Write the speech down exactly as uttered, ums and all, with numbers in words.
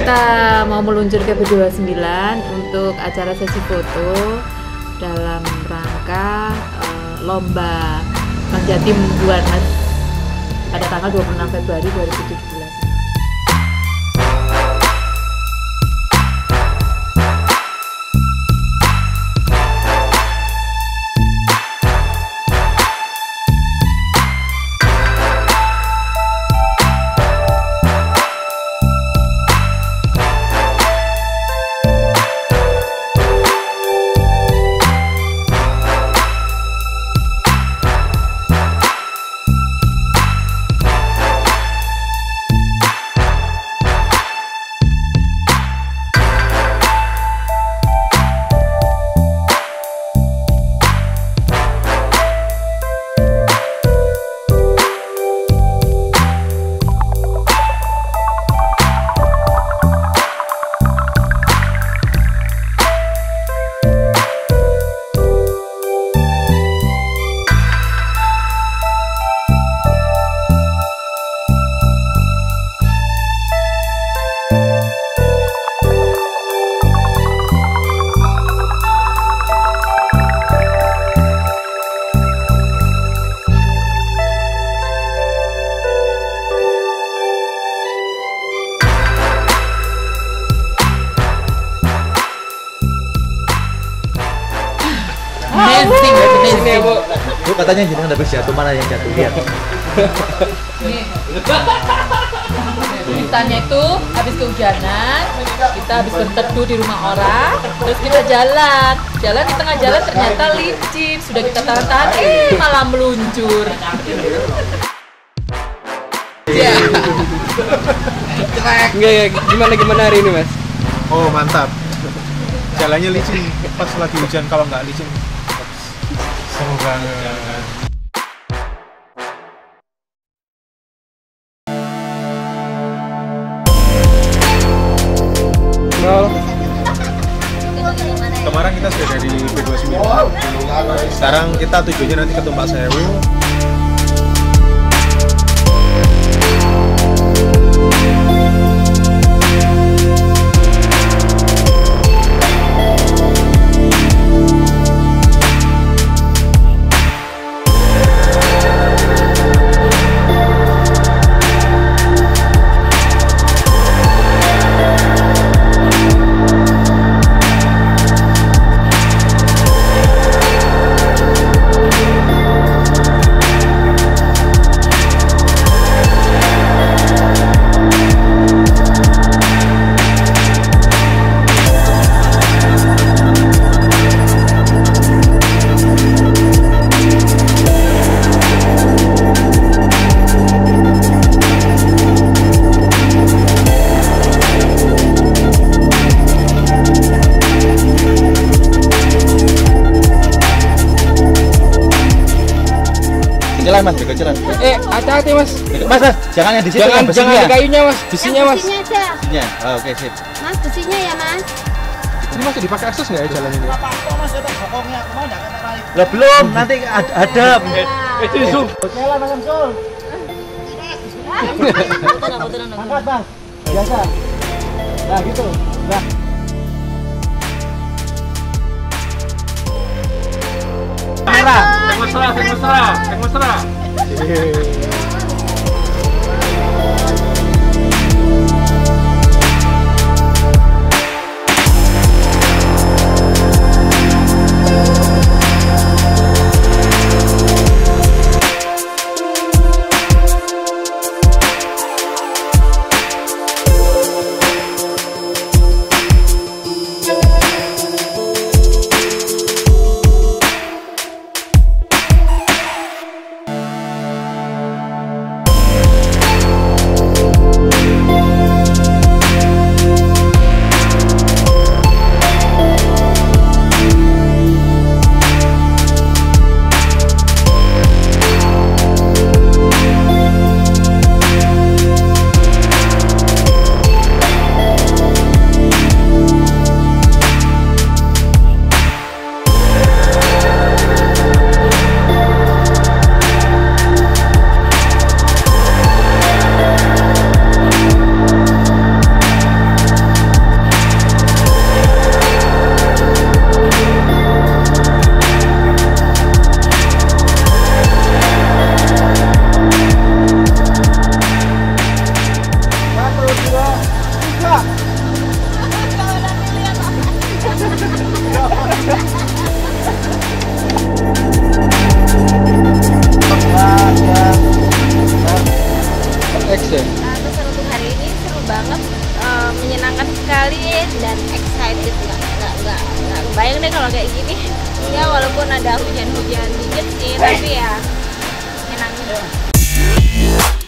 Kita mau meluncur ke B dua puluh sembilan untuk acara sesi foto dalam rangka uh, lomba Mas Jatim buat Mas pada tanggal dua puluh enam Februari dua ribu tujuh belas. Amazing, amazing. Bu, Bu katanya jenengan habis jatuh, mana yang jatuh? Lihat. Nih. Ceritanya itu habis kehujanan, kita habis berteduh di rumah orang, terus kita jalan, jalan di tengah jalan ternyata licin, sudah kita tahan-tahan, eh malah meluncur. Ya. Enggak ya, gimana gimana hari ini Mas? Oh mantap. Jalannya licin pas lagi hujan, kalau nggak licin seru banget. Nol. Kemarin kita sudah dari B dua puluh sembilan. Sekarang kita tujuannya nanti ke Tumpak Sewu. Kecilan Mas, kecilan. Eh, hati-hati Mas. Mas, Mas, jangan yang di situ. Jangan yang jangan besinya. di kayunya Mas, besinya Mas. Besinya aja. Besinya. Oh, oke, sip. Mas, besinya ya Mas. Ini masih dipakai akses nggak ya jalan ini? Lah belum, nanti ad adab. Itu zoom. Jalan Mas Sul. Angkat Bang. Biasa. Nah, gitu. Nah. Merah. Cek mesra, cek mesra, cek mesra. deh kalau kayak gini. Ya walaupun ada hujan-hujan dikit sih, tapi ya enaknya.